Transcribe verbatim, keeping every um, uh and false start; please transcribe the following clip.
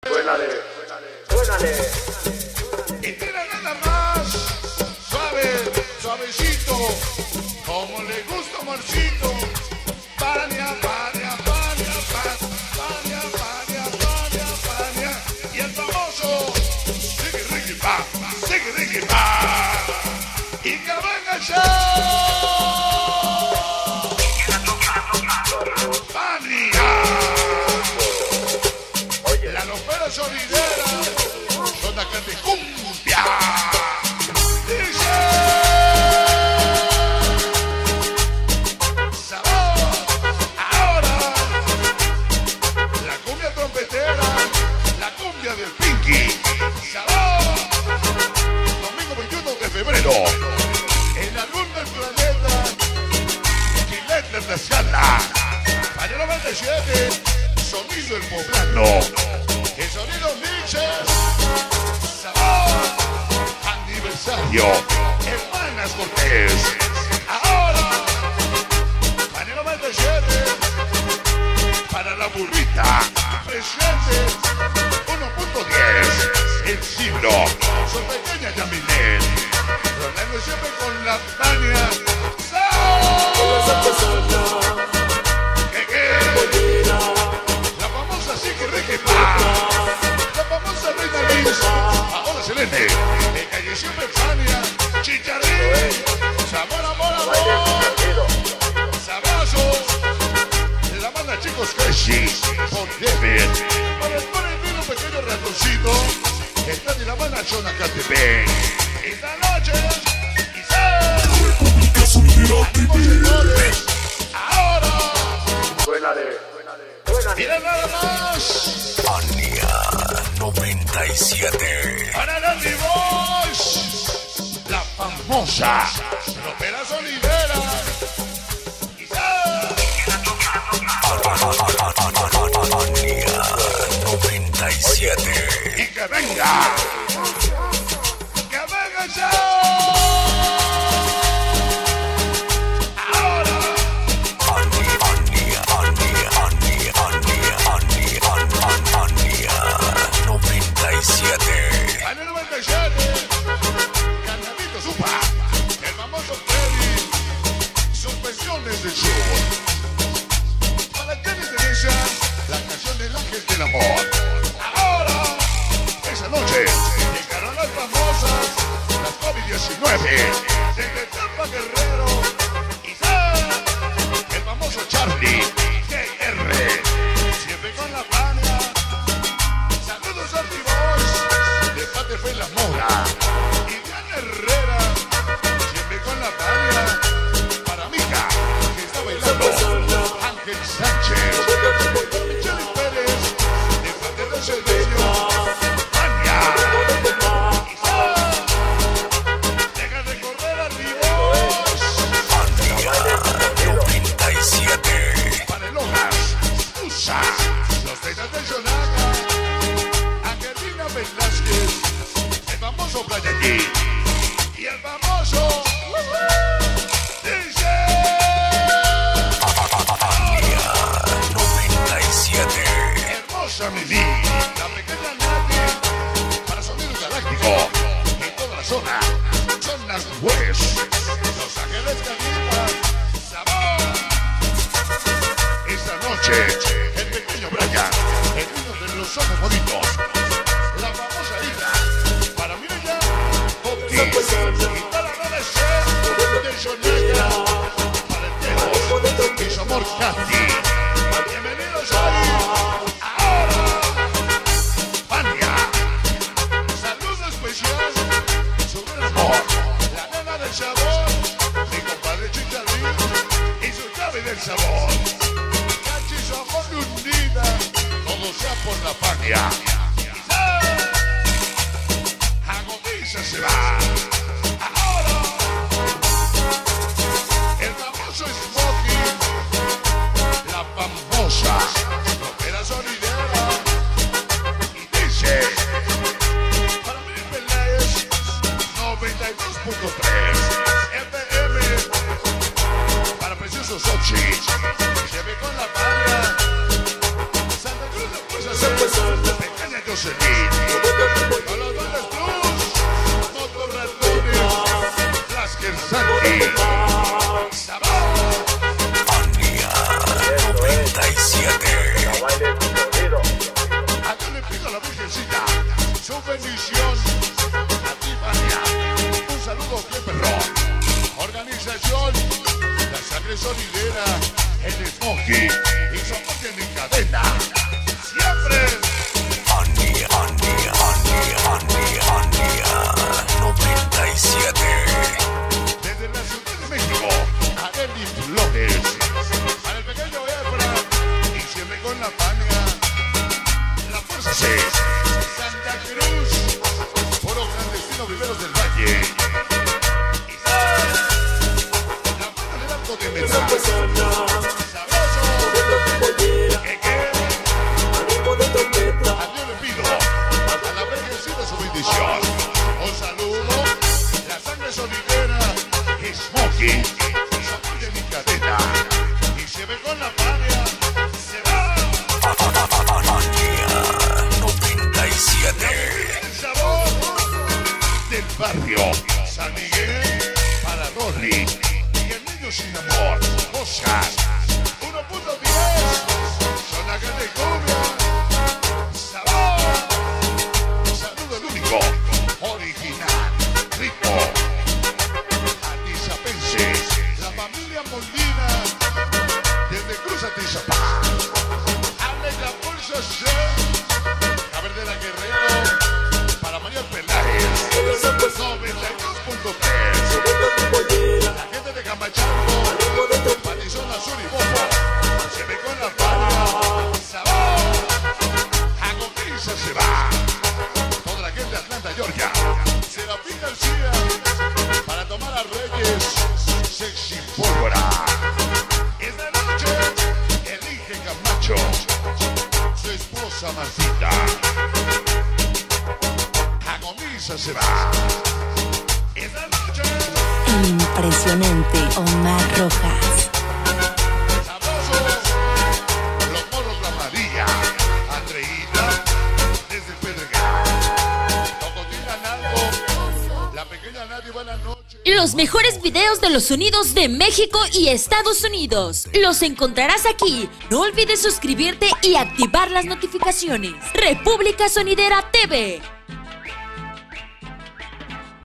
Suénale, suénale. Y tira nada más, suave, suavecito, como le gusta Marcito. Pania, pania, pania, pania, pania, pania, pania. Y el famoso Ricky Ricky Pa, Ricky Ricky Pa. Y que venga el show. Pania. La lopera sonidera, son la que te cumbia. Dice sabor, ahora la cumbia trompetera, la cumbia del Pinky. Sabor, domingo veintiuno de febrero, en la luna del planeta, Gillette de la Sala, año noventa y siete, sonido el poblano. El sonido Mixes, sabor, aniversario, hermanas Cortés. Ahora, año noventa y siete, para la burrita, presente, uno punto diez, el Cibro, su pequeña Yamilet, rodando siempre con la Tania. ¿Qué qué? La famosa Ricky Ricky Pa. La famosa Reina Liz, ahora Selene, de calle siempre Fania, Chicharrín, sabor, amor, amor, sabroso, la banda Chicos Crazy, por David, para el por el vino pequeño ratoncito, está de la banda Chona Catepec. Esta noche, quizás, ánimo señores, ahora, Suénale, suénale. miren nada más. Pania noventa y siete. Para la Boys, la famosa Ropera Sonidera. Pania noventa y siete. Y que venga, que venga ya. Ahora, Pania, Pania, Pania, Pania, Pania, Pania, Pania, Pania noventa y siete. año noventa y siete, Carnalito Supa, el famoso Freddy, suspensiones de show. Para Jenny Teresa, la canción del ángel del amor. Ahora, esa noche, llegaron las famosas, las COVID diecinueve, desde Tampa Guerrero, Isaac, el famoso Charlie, J R, siempre con la Pania. Saludos a mi voz, de Pate Fe La Mora, y Diana Herrera, siempre con la Pania. Para Mica, que está bailando, Ángel Sánchez, Michelle Pérez, de Pate del Cedeño, Pania, Isaac, deja de correr a mi voz. Pania noventa y siete. Para el Hogas, Usa, los Texas del Sonaca, Angelina Velázquez, el famoso Playaquí y el famoso dice Pania noventa y siete. hermosa Mimi, la pequeña Nati, para Sonido Galáctico, en toda la zona, son las West, Los Ángeles Califa, sabor. Esta noche, el pequeño Brian, el niño de los ojos bonitos, la famosa hija, para mí ya, Jocelyn. Con los Dones Plus, Motor Ratones, Blasker Santi. Sabor. Ania noventa y siete. A Dios le pido a la Virgencita su bendición. A ti, Fania. Un saludo, qué perrón. Organización, la sangre sonidera, el Smokey y su apoyo en cadena. Siempre. Ania, Ania, Ania, Ania, Ania noventa y siete. Desde la Ciudad de México, a Eli Flores, para el pequeño Efra y siempre con la Fania. La Fuerza C, Santa Cruz, Foro Clandestino Viveros del Valle. Y la mano del alto de metal. Sabroso. ¿Qué qué? A Dios le pido, a la Virgencita su bendición. Un saludo, la sangre sonidera, Smokey, su apoyo en cadena. Y se ve con la Fania, se va. Ania noventa y siete. El sabor del barrio San Miguel para Rolly y el niño sin amor, Oscar. uno punto diez, son la categoría. Sabor, saludo el único, original, rico. Atizapense, la familia Molina, desde Cruz Atizapán. Hable la Pulso C, Caberdera Guerrero, para María Peláez, noventa y dos punto tres. La gente de Camachalco, Patizón Azul y Bobo, se ve con la Fania. Sabor, Agoniza se va. Toda la gente de Atlanta, Georgia, Serafín García, para tomar a Reyes, Sexy Pólvora. Esta noche, elige Camacho, su esposa Marcita. Agoniza se va. Esta noche, El impresionante Omar Rojas. sabroso, los morros La María, Andreita, desde Pedregal. Tocotina Nalgo, la pequeña Nadie, buenas noches. Los mejores videos de los sonidos de México y Estados Unidos los encontrarás aquí. No olvides suscribirte y activar las notificaciones. República Sonidera T V.